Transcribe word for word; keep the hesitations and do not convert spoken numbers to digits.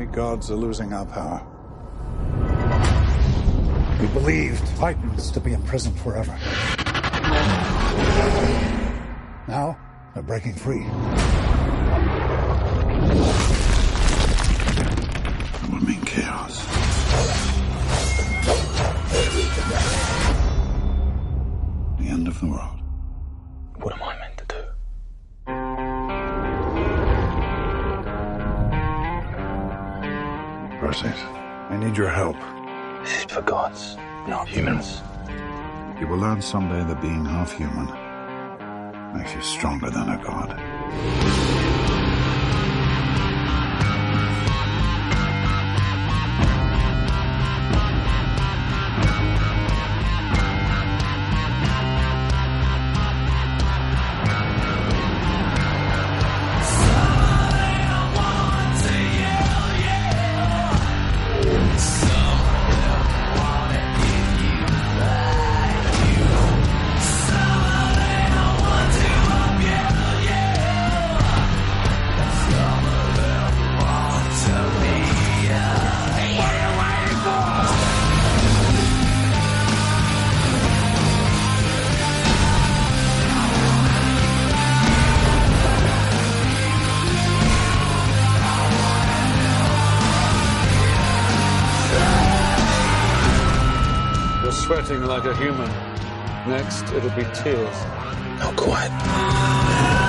gods are losing our power. We believed Titans to be imprisoned forever. Now, they're breaking free. It will mean chaos. The end of the world. What am I meant to do? Perseus, I need your help. This is for gods, not humans. You will learn someday that being half human makes you stronger than a god. You're sweating like a human. Next, it'll be tears. Not quite.